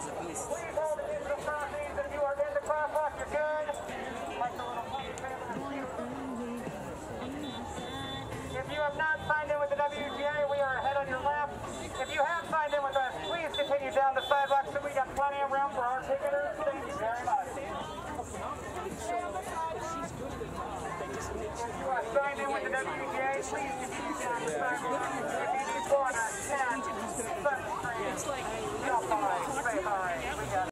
Please hold additional crossings. If you are in the crosswalk, you're good. If you have not signed in with the WGA, we are ahead on your left. If you have signed in with us, please continue down the sidewalk so we got plenty of room for our picketers. Thank you very much. If you are signed in with the WGA, please continue down the sidewalk.